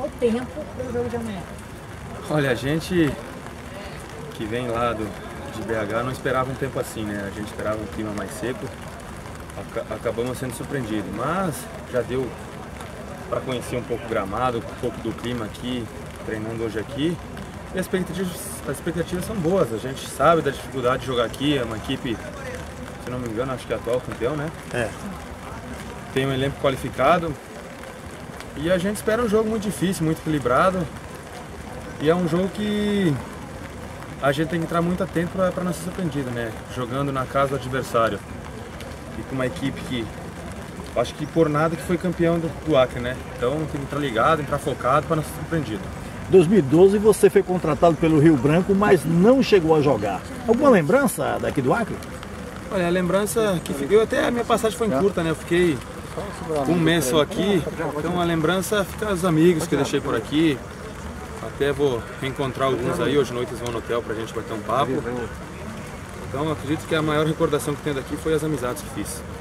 tempo para o jogo de amanhã? Olha, a gente que vem lá de BH não esperava um tempo assim, né? A gente esperava um clima mais seco, acabamos sendo surpreendidos, mas já deu para conhecer um pouco o gramado, um pouco do clima aqui, treinando hoje aqui. E as expectativas são boas, a gente sabe da dificuldade de jogar aqui, é uma equipe, se não me engano, acho que é atual campeão, né? É. Tem um elenco qualificado e a gente espera um jogo muito difícil, muito equilibrado. E é um jogo que a gente tem que entrar muito atento para não ser surpreendido, né? Jogando na casa do adversário e com uma equipe que acho que por nada que foi campeão do Acre, né? Então tem que entrar ligado, entrar focado para não ser surpreendido. 2012 você foi contratado pelo Rio Branco, mas não chegou a jogar. Alguma lembrança daqui do Acre? Olha, a lembrança que fiquei, até a minha passagem foi curta, né? Eu fiquei um mês só aqui, então a lembrança fica os amigos que eu deixei por aqui. Até vou reencontrar alguns aí, hoje à noite eles vão no hotel pra gente bater um papo. Então acredito que a maior recordação que tenho daqui foi as amizades que fiz.